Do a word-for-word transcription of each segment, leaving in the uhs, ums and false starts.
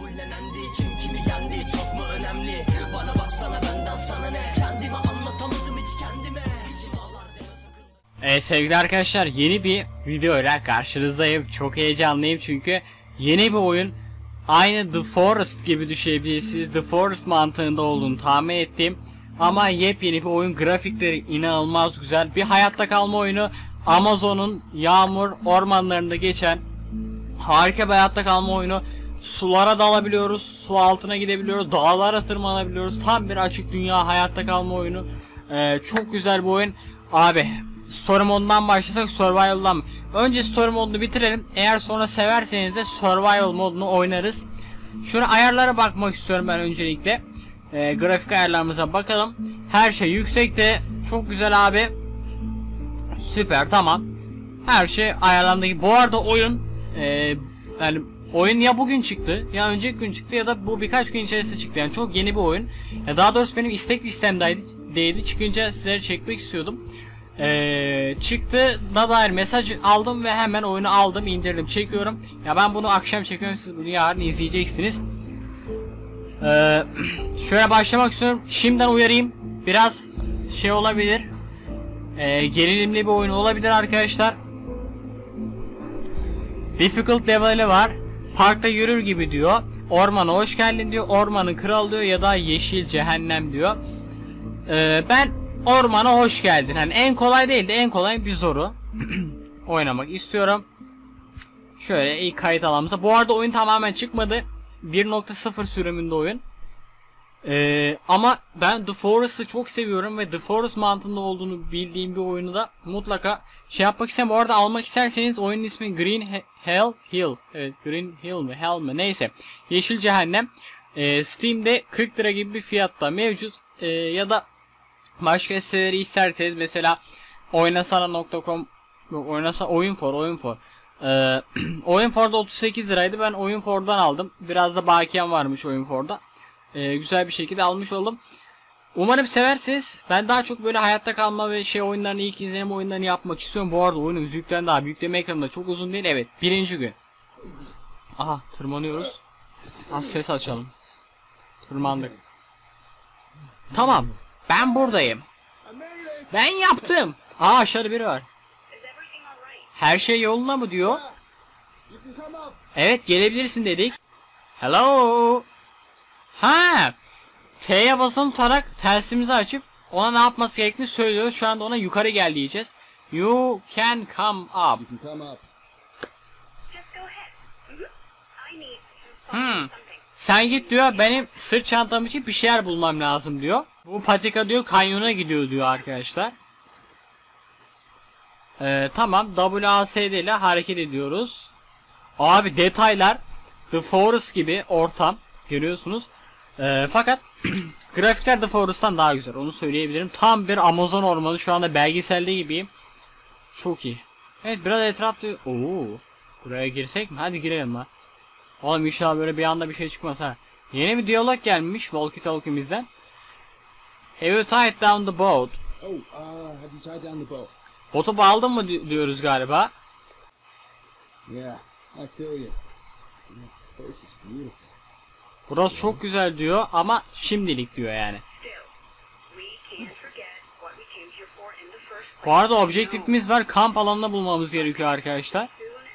kabullenendi. Kim kimi yendi çok mu önemli? Bana baksana benden sana ne? Kendimi anlatamadım hiç kendime. Evet sevgili arkadaşlar, yeni bir videoyla karşınızdayım. Çok heyecanlıyım çünkü yeni bir oyun. Aynı The Forest gibi düşünebilirsiniz. The Forest mantığında olduğunu tahmin ettim. Ama yepyeni bir oyun. Grafikleri inanılmaz güzel. Bir hayatta kalma oyunu. Amazon'un yağmur ormanlarında geçen harika bir hayatta kalma oyunu. Sulara dalabiliyoruz. Su altına gidebiliyoruz. Dağlara tırmanabiliyoruz. Tam bir açık dünya hayatta kalma oyunu. Ee, çok güzel bir oyun. Abi Story modundan başlasak Survival'dan. Önce Story modunu bitirelim. Eğer sonra severseniz de Survival modunu oynarız. Şöyle ayarlara bakmak istiyorum ben öncelikle. Ee, grafik ayarlarımıza bakalım. Her şey yüksekte. Çok güzel abi. Süper, tamam. Her şey ayarlandı. Bu arada oyun e, yani oyun ya bugün çıktı ya önceki gün çıktı ya da bu birkaç gün içerisinde çıktı. Yani çok yeni bir oyun. Ya daha doğrusu benim istek listemdeydi. Çıkınca sizlere çekmek istiyordum. Ee, çıktı da dair mesaj aldım ve hemen oyunu aldım, indirdim, çekiyorum. Ya ben bunu akşam çekiyorum, siz bunu yarın izleyeceksiniz. Ee, şöyle başlamak istiyorum. Şimdiden uyarayım. Biraz şey olabilir. Ee, gerilimli bir oyun olabilir arkadaşlar. Difficult level'i var. Parkta yürür gibi diyor. Ormana hoş geldin diyor. Ormanın kralı diyor ya da yeşil cehennem diyor. Ee, ben ormana hoş geldin. Hani en kolay değil de en kolay bir zoru oynamak istiyorum. Şöyle ilk kayıt alanımıza. Bu arada oyun tamamen çıkmadı. bir nokta sıfır sürümünde oyun. Ee, ama ben The Forest'ı çok seviyorum ve The Forest mantığında olduğunu bildiğim bir oyunu da mutlaka şey yapmak istedim. Bu arada almak isterseniz oyunun ismi Green Hell Hill. Evet, Green Hill mi Hell mi neyse. Yeşil Cehennem. Ee, Steam'de kırk lira gibi bir fiyatta mevcut. Ee, ya da başka siteleri isterseniz mesela oynasana nokta com, oynasana Oyunfor Oyunfor. Ee, Oyunfor'da otuz sekiz liraydı. Ben Oyunfor'dan aldım. Biraz da bakiyem varmış Oyunfor'da. Ee, güzel bir şekilde almış oldum. Umarım seversiniz. Ben daha çok böyle hayatta kalma ve şey oyunlarını, ilk izlenim oyunlarını yapmak istiyorum. Bu arada oyunun yüzükten daha yükleme ekranında çok uzun değil. Evet, birinci gün. Aha, tırmanıyoruz. Az ses açalım. Tırmandık. Tamam. Ben buradayım. Ben yaptım. Aa, aşağıda biri var. Her şey yolunda mı diyor. Evet, gelebilirsin dedik. Hello. Ha. T'ye basılı tutarak telsimizi açıp ona ne yapması gerektiğini söylüyoruz. Şu anda ona yukarı gel diyeceğiz. You can come up. Hmm. Sen git diyor, benim sırt çantam için bir şeyler bulmam lazım diyor. Bu patika diyor kanyona gidiyor diyor arkadaşlar. Ee, tamam, W A S D ile hareket ediyoruz. Abi detaylar The Forest gibi ortam görüyorsunuz. Ee, fakat grafikler The Forest'tan daha güzel, onu söyleyebilirim. Tam bir Amazon ormanı, şu anda belgeselde gibiyim. Çok iyi. Evet, biraz etrafta. Oo, buraya girsek mi? Hadi girelim ha. Oğlum inşallah böyle bir anda bir şey çıkmaz ha. Yeni bir diyalog gelmiş walkie talkie'mizden. Have you tied down the boat? Oh, uh, have you tied down the boat? Botu bağladın mı di diyoruz galiba. Yeah, I feel you. This is beautiful. Burası çok güzel diyor ama şimdilik diyor yani. Bu arada objektifimiz var. Kamp alanını bulmamız gerekiyor arkadaşlar.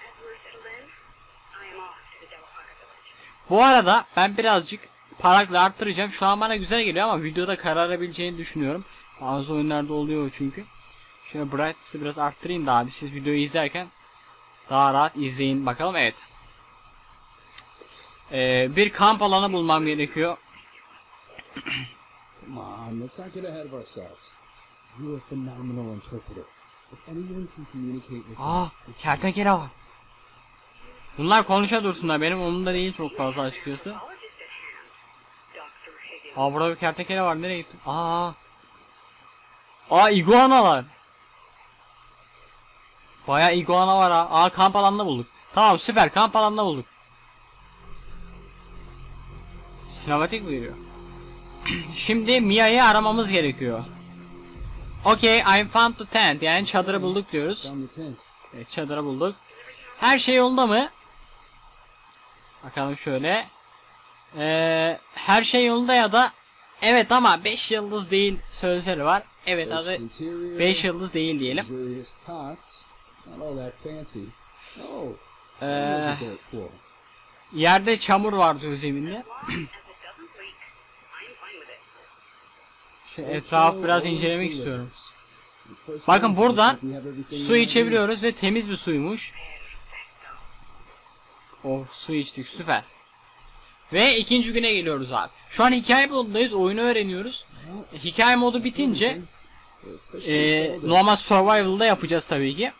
Bu arada ben birazcık parakla arttıracağım. Şu an bana güzel geliyor ama videoda kararabileceğini düşünüyorum. Bazı oyunlarda oluyor çünkü. Şöyle brightness'ı biraz arttırayım da abi siz videoyu izlerken daha rahat izleyin bakalım. Evet. Ee, bir kamp alanı bulmam gerekiyor. Come on, let's not get ahead of ourselves. You are a phenomenal interpreter. If anyone can communicate with you. Ah, kertenkele var. Bunlar konuşa dursunlar. Benim umurumda değil çok fazla açıkçası. Aa, burada bir kertenkele var. Nereye gitti? Aa. Aa, iguanalar. Bayağı iguana var ha. Aa, kamp alanını bulduk. Tamam, süper, kamp alanını bulduk. Sinematik mi geliyor? Şimdi Mia'yı aramamız gerekiyor. Okay, I found the tent. Yani çadırı bulduk diyoruz. Evet, çadırı bulduk. Her şey yolunda mı? Bakalım şöyle. Ee, her şey yolunda ya da evet ama beş yıldız değil sözleri var. Evet adı beş yıldız değil diyelim. Luxurious cots, not all that fancy. Oh, Ee, there's a dirt floor. yerde çamur var diyor zeminde. Şu etrafı biraz incelemek istiyorum. Bakın buradan su içebiliyoruz ve temiz bir suymuş. Of, su içtik, süper. Ve ikinci güne geliyoruz abi. Şu an hikaye modundayız, oyunu öğreniyoruz. Hikaye modu bitince e, normal survival'da yapacağız tabii ki.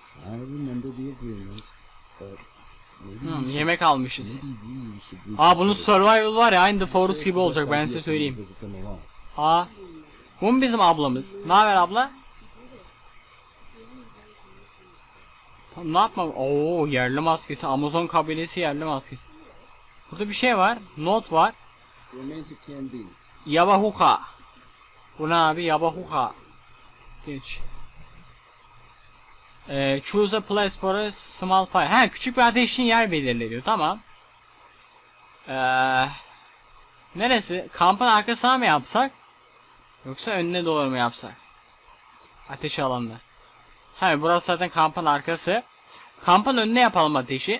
Hmm, yemek almışız. Aa, bunun survival var ya, aynı The Forest gibi olacak, ben size söyleyeyim. Aa, bu mu bizim ablamız? Ne haber abla? Tamam, ne yapmam? Oo, yerli maskesi, Amazon kabilesi yerli maskesi. Burada bir şey var, not var. Yabahuka. Bu ne abi? Yabahuka. Geç. Ee, choose a place for a small fire. Ha, küçük bir ateşin yer belirleniyor. Tamam. Ee, neresi? Kampın arkasına mı yapsak? Yoksa önüne doğru mu yapsak? Ateş alanına. Ha, burası zaten kampın arkası. Kampın önüne yapalım ateşi.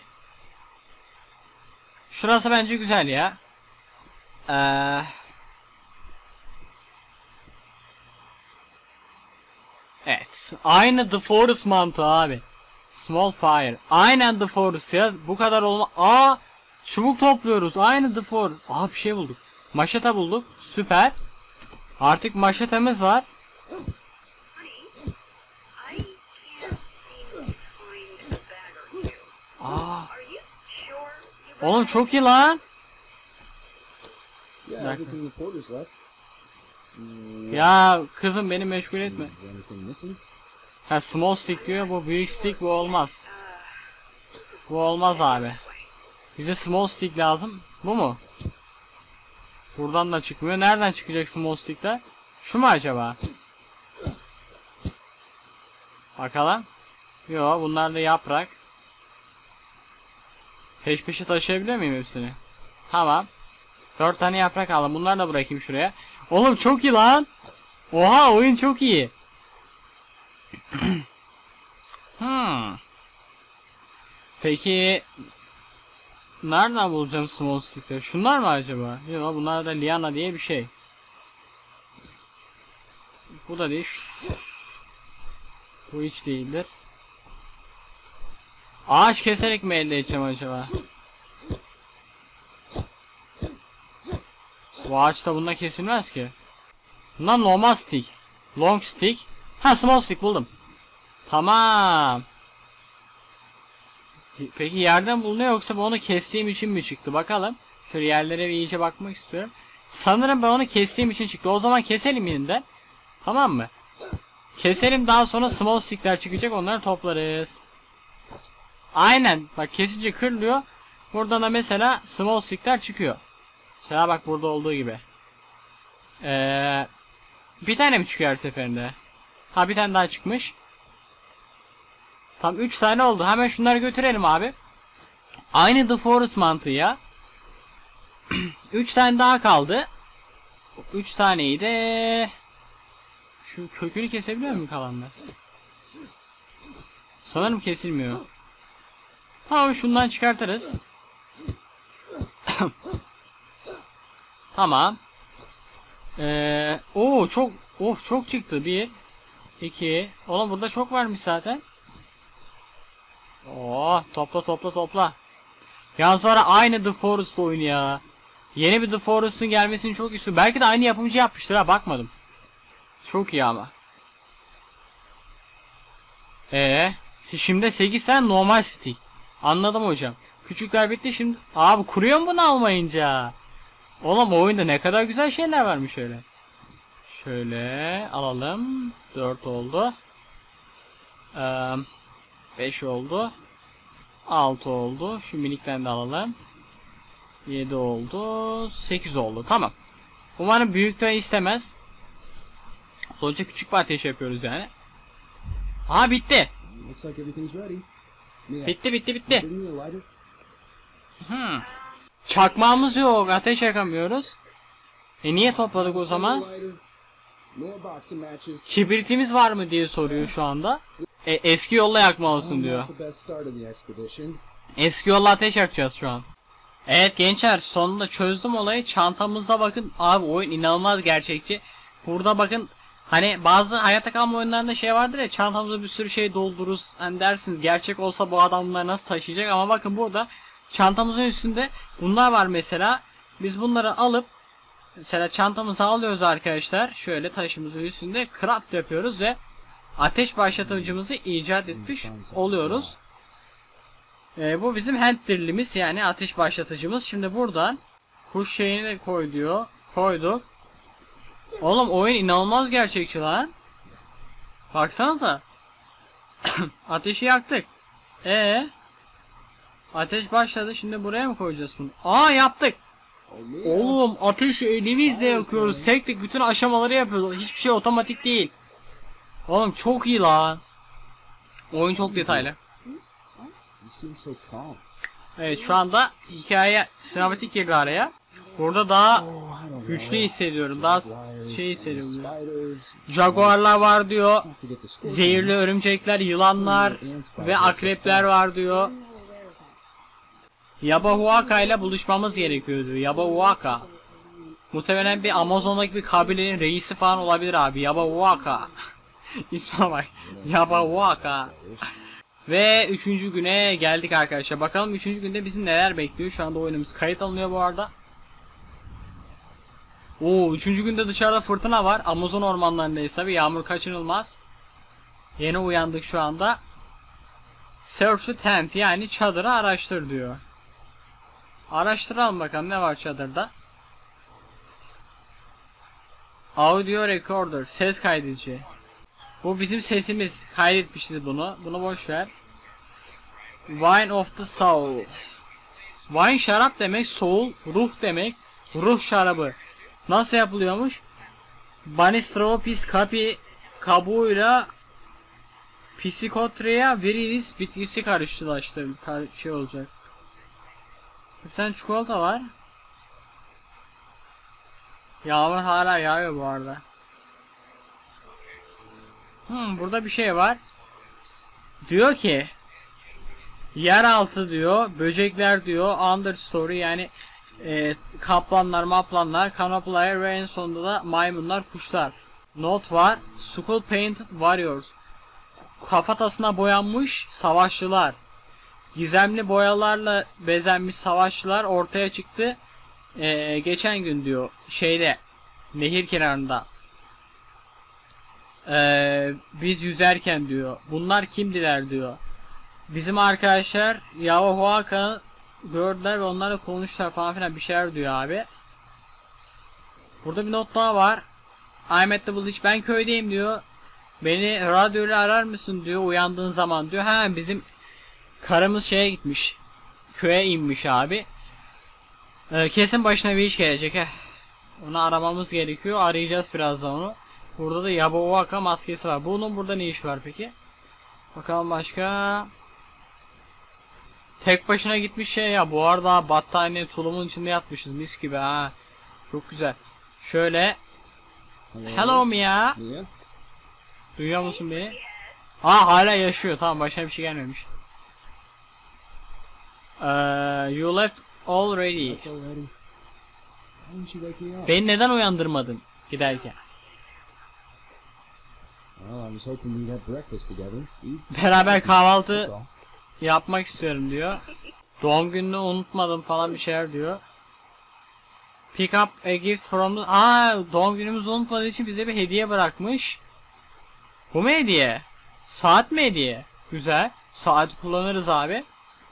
Şurası bence güzel ya. Ee, evet. Aynı The Forest mantığı abi. Small fire. Aynen The Forest ya. Bu kadar olma. Aa, çubuk topluyoruz. Aynı The Forest. Aa, bir şey bulduk. Maşeta bulduk. Süper. Artık maşetamız var. Aa. Oğlum çok iyi lan. Ya kızım, beni meşgul etme. Ha, small stick diyor, bu büyük stick, bu olmaz. Bu olmaz abi. Bize small stick lazım. Bu mu? Buradan da çıkmıyor. Nereden çıkacak small stickler? Şu mu acaba? Bakalım. Yo, bunlar da yaprak. Peş peşe taşıyabiliyor muyum hepsini? Tamam. Dört tane yaprak aldım. Bunları da bırakayım şuraya. Oğlum çok iyi lan. Oha, oyun çok iyi. hmm. Peki nereden bulacağım small stickleri? Şunlar mı acaba? Yok, bunlar da liana diye bir şey. Bu da değil. Bu hiç değildir. Ağaç keserek mi elde edeceğim acaba? Bu ağaç da bununla kesilmez ki. Bundan normal stick. Long stick. Ha, small stick buldum. Tamam. Peki yerden bulunuyor, yoksa ben onu kestiğim için mi çıktı? Bakalım. Şöyle yerlere bir iyice bakmak istiyorum. Sanırım ben onu kestiğim için çıktı. O zaman keselim yeniden. Tamam mı? Keselim, daha sonra small stickler çıkacak, onları toplarız. Aynen. Bak, kesince kırılıyor. Buradan da mesela small stickler çıkıyor. Mesela bak, burada olduğu gibi. Ee, bir tane mi çıkıyor her seferinde? Ha, bir tane daha çıkmış. Tam üç tane oldu. Hemen şunları götürelim abi. Aynı The Forest mantığı ya. üç tane daha kaldı. üç taneyi de şu kökünü kesebiliyor muyum kalanlar? Sanırım kesilmiyor. Tamam, şundan çıkartırız. Tamam. Ee, oo çok of çok çıktı. Bir, iki. Oğlum burada çok varmış zaten. Oo, topla topla topla. Ya sonra aynı The Forest oyunu ya. Yeni bir The Forest'ın gelmesini çok istiyorum. Belki de aynı yapımcı yapmıştır ha, bakmadım. Çok iyi ama. Ee, şimdi sekiz tane normal stick. Anladım hocam. Küçükler bitti şimdi. Abi kuruyor mu bunu almayınca? Oğlum, o oyunda ne kadar güzel şeyler varmış öyle. Şöyle alalım. dört oldu. Ee, beş oldu. altı oldu. Şu minikten de alalım. yedi oldu. sekiz oldu. Tamam. Umarım büyükten istemez. Sonuçta küçük bir ateş yapıyoruz yani. Aha, bitti. Bitti bitti bitti. Hmm. Çakmağımız yok. Ateş yakamıyoruz. E niye topladık o zaman? Kibritimiz var mı diye soruyor şu anda. E, eski yolla yakmalısın diyor. Eski yolla ateş yakacağız şu an. Evet gençler, sonunda çözdüm olayı. Çantamızda bakın abi, oyun inanılmaz gerçekçi. Burada bakın, hani bazı hayatta kalma oyunlarında şey vardır ya, çantamıza bir sürü şey doldururuz. Hani dersiniz gerçek olsa bu adam bunları nasıl taşıyacak, ama bakın burada çantamızın üstünde bunlar var mesela. Biz bunları alıp mesela çantamıza alıyoruz arkadaşlar. Şöyle taşımızın üstünde craft yapıyoruz ve ateş başlatıcımızı icat etmiş oluyoruz. Ee, bu bizim hand drill'imiz, yani ateş başlatıcımız. Şimdi buradan kuş şeyini de koy diyor. Koyduk. Oğlum oyun inanılmaz gerçekçi lan. Baksanıza. Ateşi yaktık. Ee, ateş başladı. Şimdi buraya mı koyacağız bunu? Aa, yaptık. Oğlum ateşi elimizle yakıyoruz. Tek tek bütün aşamaları yapıyoruz. Hiçbir şey otomatik değil. Oğlum çok iyi lan. Oyun çok detaylı. Evet, şu anda hikaye sinematik geliyor araya. Burada daha güçlü hissediyorum. Daha şey hissediyorum. Jaguarlar var diyor. Zehirli örümcekler, yılanlar ve akrepler var diyor. Yabahuaka ile buluşmamız gerekiyor diyor. Yabahuaka. Muhtemelen bir Amazon'daki bir kabilenin reisi falan olabilir abi. Yabahuaka. İsme bak. Yabahuaka. Ve üçüncü güne geldik arkadaşlar. Bakalım üçüncü günde bizi neler bekliyor. Şu anda oyunumuz kayıt alınıyor bu arada. Oo, üçüncü günde dışarıda fırtına var. Amazon ormanlarındayız tabi. Yağmur kaçınılmaz. Yeni uyandık şu anda. Search the tent, yani çadırı araştır diyor. Araştıralım bakalım ne var çadırda. Audio recorder, ses kaydedici. Bu bizim sesimiz. Kaydetmişiz bunu. Bunu boş ver. Wine of the soul. Wine şarap demek, soul ruh demek. Ruh şarabı. Nasıl yapılıyormuş? Banistropis kapi kabuğuyla Psychotria virilis bitkisi karıştılaştı. Kar şey olacak. Bir tane çikolata var. Yağmur hala yağıyor bu arada. Hmm, burada bir şey var. Diyor ki yeraltı diyor, böcekler diyor, understory, yani e, kaplanlar, maplanlar, kanoplar ve en sonunda da maymunlar, kuşlar. Not var. Skull painted warriors. Kafatasına boyanmış savaşçılar. Gizemli boyalarla bezenmiş savaşçılar ortaya çıktı. E, geçen gün diyor şeyde, nehir kenarında. Ee, biz yüzerken diyor. Bunlar kimdiler diyor. Bizim arkadaşlar Yabahuaka gördüler ve onlarla konuştular falan filan bir şeyler diyor abi. Burada bir not daha var. I'm at the village, ben köydeyim diyor. Beni radyoyla arar mısın diyor uyandığın zaman diyor. Ha, bizim karımız şeye gitmiş. Köye inmiş abi. Ee, kesin başına bir iş gelecek he. Onu aramamız gerekiyor. Arayacağız birazdan onu. Burada da Yabahuaka maskesi var. Bunun burada ne iş var peki? Bakalım başka. Tek başına gitmiş şey ya. Bu arada battaniye tulumun içinde yatmışız mis gibi ha. Çok güzel. Şöyle. Hello Mia. Duyuyor musun beni? Ha, hala yaşıyor. Tamam, başına bir şey gelmemiş. Uh, you left already. Beni neden uyandırmadın giderken? Beraber kahvaltı yapmak istiyorum diyor. Doğum gününü unutmadım falan bir şeyler diyor. Pick up a gift from the... Aa, doğum günümüzü unutmadığı için bize bir hediye bırakmış. Bu mu hediye? Saat mi hediye? Güzel. Saati kullanırız abi.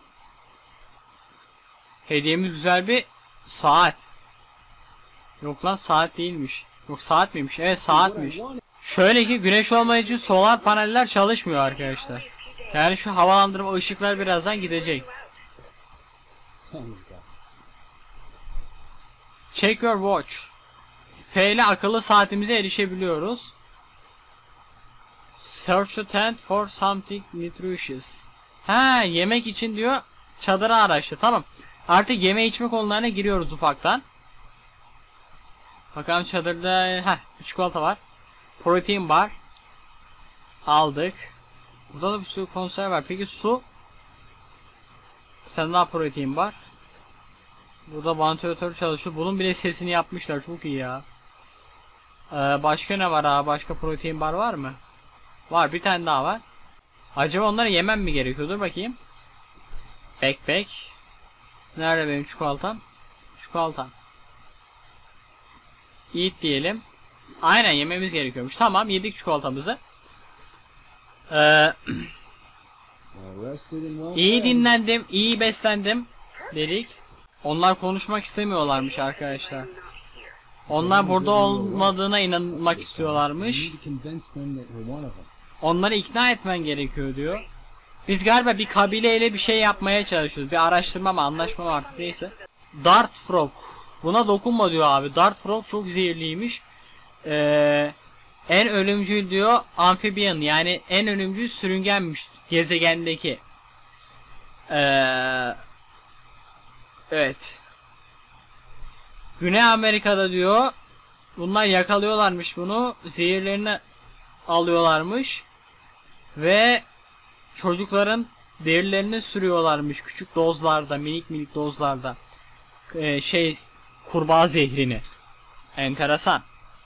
Hediyemiz güzel bir saat. Yok lan, saat değilmiş. Yok, saat miymiş? Evet, saatmiş. Şöyle ki güneş olmadığı için solar paneller çalışmıyor arkadaşlar. Yani şu havalandırma ışıklar birazdan gidecek. Check your watch. F ile akıllı saatimize erişebiliyoruz. Search the tent for something nutritious. Ha, yemek için diyor çadırı araştır. Tamam. Artık yeme içme konularına giriyoruz ufaktan. Bakalım çadırda heh, bir çikolata var. Protein bar. Aldık. Burada da bir sürü konserve var. Peki su? Bir tane daha protein bar. Burada vantilatör çalışıyor. Bunun bile sesini yapmışlar. Çok iyi ya. Ee, başka ne var abi? Başka protein bar var mı? Var. Bir tane daha var. Acaba onları yemem mi gerekiyor? Dur bakayım. Backpack. Nerede benim çikolatam? Çikolatam. Eat diyelim. Aynen yememiz gerekiyormuş. Tamam yedik çikolatamızı. Ee, iyi dinlendim. İyi beslendim. Dedik. Onlar konuşmak istemiyorlarmış arkadaşlar. Onlar burada olmadığına inanmak istiyorlarmış. Onları ikna etmen gerekiyor diyor. Biz galiba bir kabileyle bir şey yapmaya çalışıyoruz. Bir araştırma mı anlaşma mı artık neyse. Dart Frog. Buna dokunma diyor abi. Dart Frog çok zehirliymiş. Ee, en ölümcül diyor amphibian, yani en ölümcül sürüngenmiş gezegendeki. Ee, evet. Güney Amerika'da diyor bunlar yakalıyorlarmış bunu. Zehirlerini alıyorlarmış. Ve çocukların derilerini sürüyorlarmış küçük dozlarda, minik minik dozlarda. Ee, şey kurbağa zehrini. Enteresan.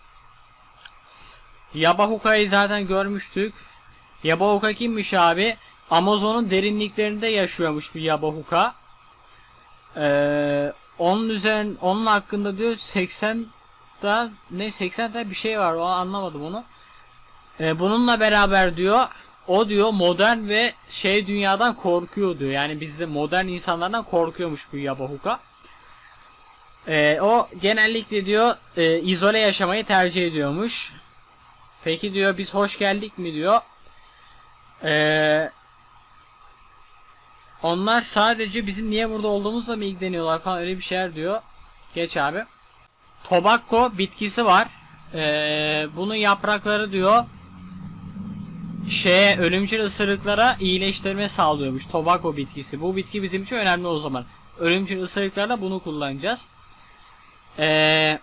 Yabahuka'yı zaten görmüştük. Yabahuka kimmiş abi? Amazon'un derinliklerinde yaşıyormuş bir Yabahuka. Ee, onun üzerine onun hakkında diyor seksen da ne seksen tane bir şey var, o anlamadım onu. Ee, bununla beraber diyor o diyor modern ve şey dünyadan korkuyor diyor. Yani bizde modern insanlardan korkuyormuş bu Yabahuka. Ee, o genellikle diyor e, izole yaşamayı tercih ediyormuş. Peki diyor biz hoş geldik mi diyor. Ee, onlar sadece bizim niye burada olduğumuzla mı ilgileniyorlar falan öyle bir şeyler diyor. Geç abi. Tobacco bitkisi var. Ee, bunun yaprakları diyor şeye ölümcül ısırıklara iyileştirme sağlıyormuş. Tobacco bitkisi. Bu bitki bizim için önemli o zaman. Ölümcül ısırıklarda bunu kullanacağız. Eee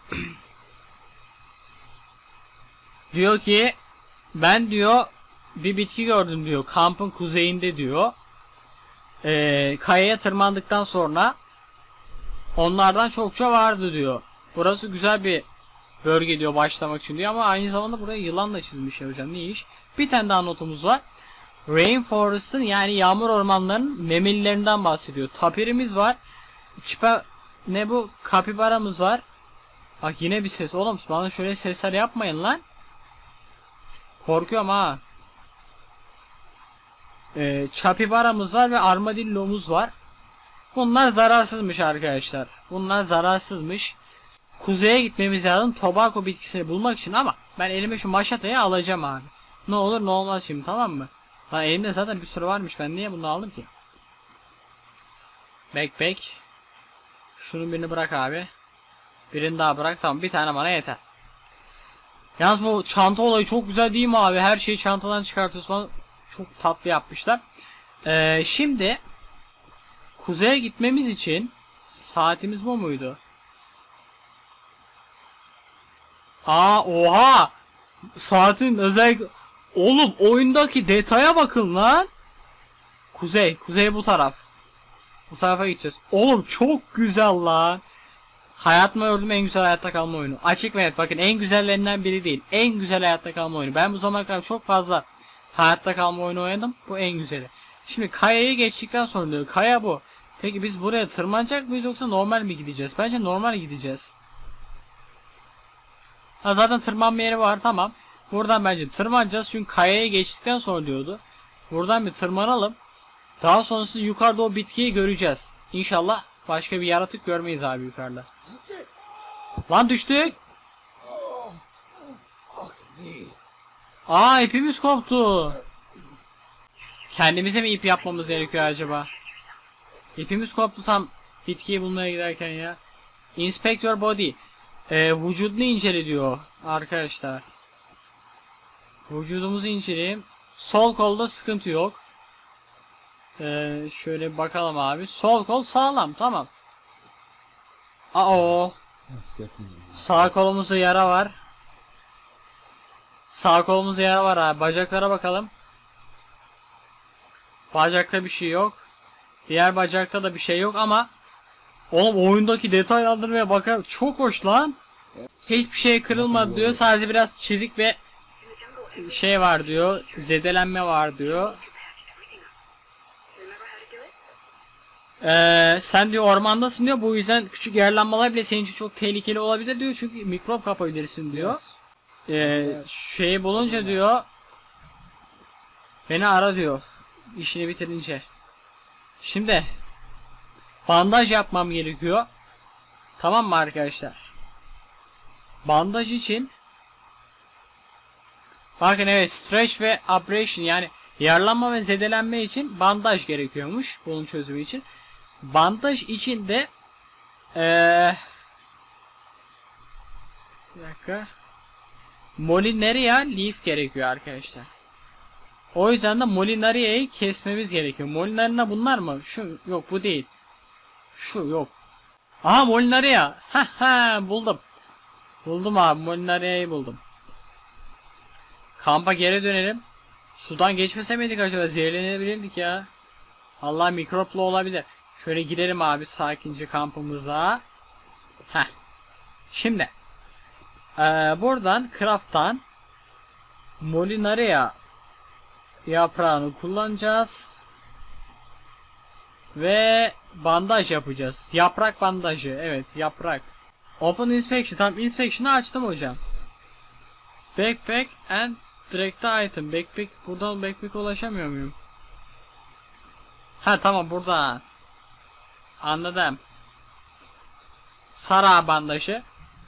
diyor ki ben diyor bir bitki gördüm diyor kampın kuzeyinde diyor. Ee, kayaya tırmandıktan sonra onlardan çokça vardı diyor. Burası güzel bir bölge diyor başlamak için diyor ama aynı zamanda buraya yılan da çizmiş ya hocam, ne iş. Bir tane daha notumuz var. Rainforest'ın yani yağmur ormanlarının memellerinden bahsediyor. Tapirimiz var. Çipa ne bu? Kapibaramız var. Bak yine bir ses. Oğlum bana şöyle sesler yapmayın lan. Korkuyorum ha. Ee, Çapibaramız var ve armadillomuz var. Bunlar zararsızmış arkadaşlar. Bunlar zararsızmış. Kuzeye gitmemiz lazım tobacco bitkisini bulmak için ama ben elime şu maşatayı alacağım abi. Ne olur ne olmaz şimdi, tamam mı? Lan elimde zaten bir sürü varmış, ben niye bunu aldım ki? Backpack. Şunun birini bırak abi. Birini daha bırak, tamam bir tane bana yeter. Yalnız bu çanta olayı çok güzel değil mi abi? Her şeyi çantadan çıkartıyorsun. Çok tatlı yapmışlar. Ee, şimdi kuzeye gitmemiz için saatimiz bu muydu? Aa oha! Saatin özellikle oğlum oyundaki detaya bakın lan. Kuzey, kuzey bu taraf. Bu tarafa gideceğiz. Oğlum çok güzel lan. Hayatımda gördüğüm en güzel hayatta kalma oyunu. Açık ve net, bakın en güzellerinden biri değil. En güzel hayatta kalma oyunu. Ben bu zamana kadar çok fazla hayatta kalma oyunu oynadım. Bu en güzeli. Şimdi kayayı geçtikten sonra diyor. Kaya bu. Peki biz buraya tırmanacak mıyız yoksa normal mi gideceğiz? Bence normal gideceğiz. Ha, zaten tırmanma yeri var, tamam. Buradan bence tırmanacağız çünkü kayayı geçtikten sonra diyordu. Buradan bir tırmanalım. Daha sonrasında yukarıda o bitkiyi göreceğiz. İnşallah başka bir yaratık görmeyiz abi yukarıda. Lan düştük. Aa ipimiz koptu. Kendimize mi ip yapmamız gerekiyor acaba? İpimiz koptu tam bitkiyi bulmaya giderken ya. Inspect your body. Ee, vücudunu incele diyor arkadaşlar. Vücudumuzu inceleyelim. Sol kolda sıkıntı yok. Ee, şöyle bakalım abi. Sol kol sağlam, tamam. Aa, That's definitely. sağ kolumuzda yara var. Sağ kolumuzda yara var abi. Bacaklara bakalım. Bacakta bir şey yok. Diğer bacakta da bir şey yok ama oğlum oyundaki detaylandırmaya bakar, çok hoş lan. Hiçbir şey kırılmadı diyor. Sadece biraz çizik ve şey var diyor. Zedelenme var diyor. Ee, sen diyor ormandasın diyor. Bu yüzden küçük yaralanmalar bile senin için çok tehlikeli olabilir diyor. Çünkü mikrop kapabilirsin diyor. Yes. Ee, şeyi bulunca diyor beni ara diyor. İşini bitirince. Şimdi bandaj yapmam gerekiyor. Tamam mı arkadaşlar? Bandaj için bakın evet, stretch ve abrasion yani yaralanma ve zedelenme için bandaj gerekiyormuş bunun çözümü için. Bandaj için de ee, bir dakika, Molinaria leaf gerekiyor arkadaşlar. O yüzden de Molinaria'yı kesmemiz gerekiyor. Molinaria bunlar mı? Şu yok, bu değil. Şu yok. Aha, Molinaria. Ha ha, buldum. Buldum abi, Molinaria'yı buldum. Kampa geri dönelim. Sudan geçmese miydik acaba? Zehirlenebilirdik ya. Allah, mikroplu olabilir. Şöyle girelim abi sakince kampımıza. Heh. Şimdi. Ee, buradan craft'tan Molinaria yaprağını kullanacağız. Ve bandaj yapacağız. Yaprak bandajı. Evet, yaprak. Open inspection. Tam inspection'ı açtım hocam. Backpack and direct item. Backpack. Buradan backpack ulaşamıyor muyum? Ha tamam, burada. Anladım. Sara bandajı.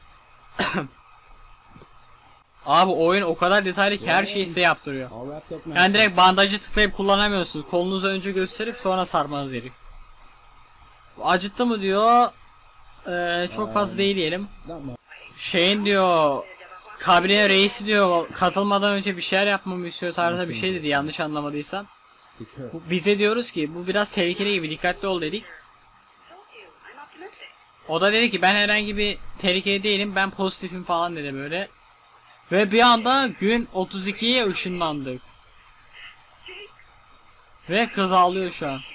Abi oyun o kadar detaylı ki her şeyi size yaptırıyor. All wrapped up Yani nicely. direkt bandajı tıklayıp kullanamıyorsunuz. Kolunuzu önce gösterip sonra sarmanız gerekiyor. Acıttı mı diyor. Ee, çok fazla değil diyelim. Not much. Şeyin diyor, kabine reisi diyor katılmadan önce bir şeyler yapmamı istiyor tarzda bir şey dedi, yanlış anlamadıysam. Be careful. Bu- Bize diyoruz ki bu biraz tehlikeli gibi, dikkatli ol dedik. O da dedi ki ben herhangi bir tehlikeli değilim, ben pozitifim falan dedi böyle. Ve bir anda gün otuz ikiye ışınlandık. Ve kız ağlıyor şu an.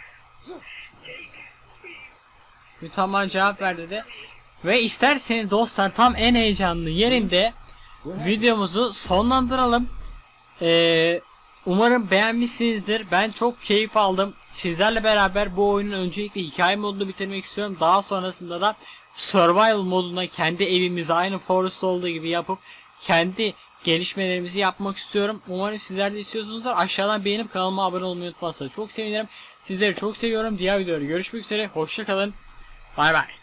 Mütamam cevap ver dedi. Ve isterseniz dostlar tam en heyecanlı yerinde videomuzu sonlandıralım. Ee, umarım beğenmişsinizdir. Ben çok keyif aldım. Sizlerle beraber bu oyunun öncelikle hikaye modunu bitirmek istiyorum. Daha sonrasında da survival moduna kendi evimizi aynı Forest olduğu gibi yapıp kendi gelişmelerimizi yapmak istiyorum. Umarım sizler de istiyorsunuzdur. Aşağıdan beğenip kanalıma abone olmayı unutmazsanız çok sevinirim. Sizleri çok seviyorum. Diğer videoda görüşmek üzere. Hoşça kalın. Bay bay.